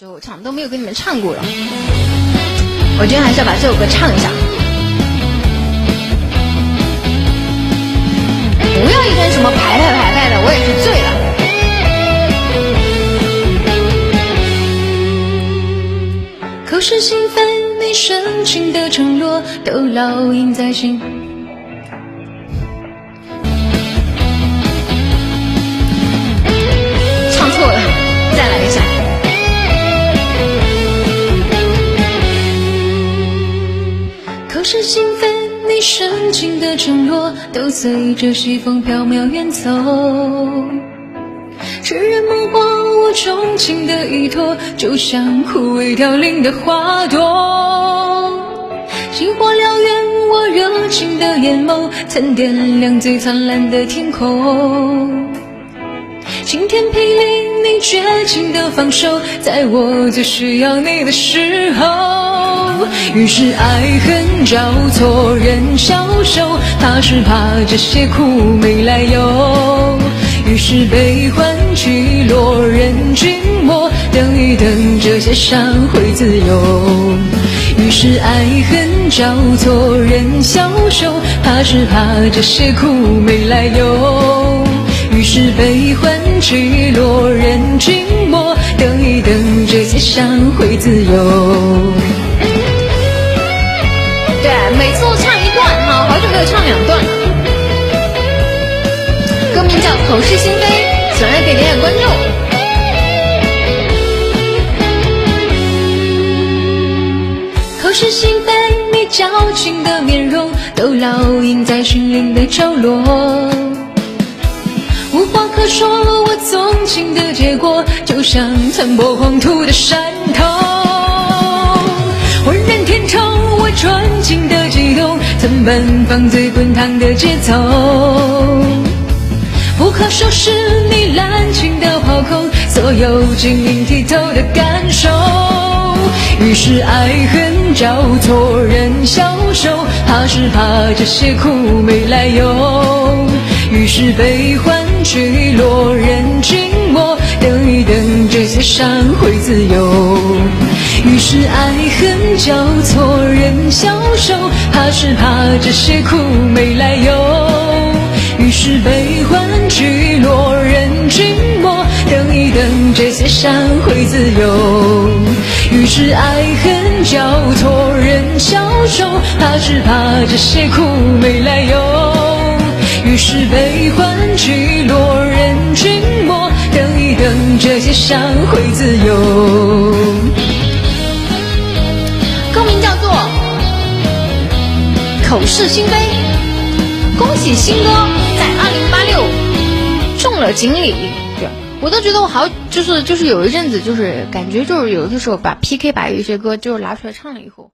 时候唱，都没有给你们唱过了。我今天还是要把这首歌唱一下。不要一天什么排的，我也是醉了。口是心非，你深情的承诺都烙印在心。唱错了，再来一下。口是心非，你深情的承诺都随着西风飘渺远走。痴人梦话，我钟情的依托，就像枯萎凋零的花朵。星火燎原，我热情的眼眸曾点亮最灿烂的天空。晴天霹雳，你绝情的放手，在我最需要你的时候。于是爱恨交错，人消瘦，怕是怕这些苦没来由。于是悲欢起落，人静默，等一等，这些伤会自由。于是爱恨交错，人消瘦，怕是怕这些苦没来由。于是悲欢起落，人静默，等一等，这些伤会自由。对，每次都唱一段哈，好久没有唱2段了。歌名叫《口是心非》，喜欢的可以点点关注。口是心非，你矫情的面容都烙印在心灵的角落。无话可说，我纵情的结果就像残破黄土的山头。浑然天成，我专情的悸动，曾奔放最滚烫的节奏。不可收拾你滥情的抛空，所有晶莹剔透的感受。于是爱恨交错，人消瘦，怕是怕这些苦没来由。于是悲欢起落，人静默，等一等，这些伤会自由。于是爱恨交错，人消瘦，怕是怕这些苦没来由。于是悲欢起落，人静默，等一等，这些伤会自由。于是爱恨交错，人消瘦，怕是怕这些苦没来由。于是悲欢起落，人静默，等一等，这些伤会自由。歌名叫做《口是心非》，恭喜新歌在2086中了锦鲤。对，我都觉得我好，就是有一阵子，就是感觉就是有的时候把 PK 把有一些歌就是拿出来唱了以后。